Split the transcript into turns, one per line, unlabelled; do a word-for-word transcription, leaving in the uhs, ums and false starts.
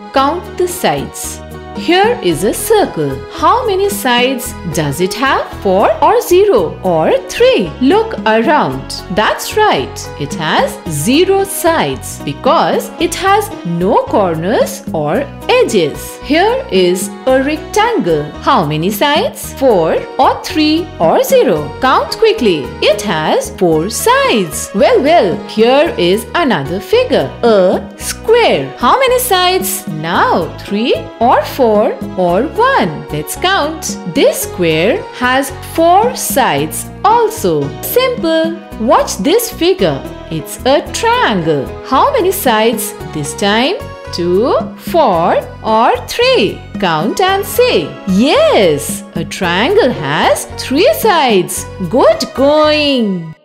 Count the sides. Here is a circle. How many sides does it have? Four or zero or three? Look around. That's right. It has zero sides because it has no corners or edges. Here is a rectangle. How many sides? Four or three or zero? Count quickly. It has four sides. Well, well, here is another figure. A square. How many sides? Now, three or four or one? Let's count. This square has four sides also. Simple. Watch this figure. It's a triangle. How many sides this time? Two, four or three? Count and say. Yes, a triangle has three sides. Good going.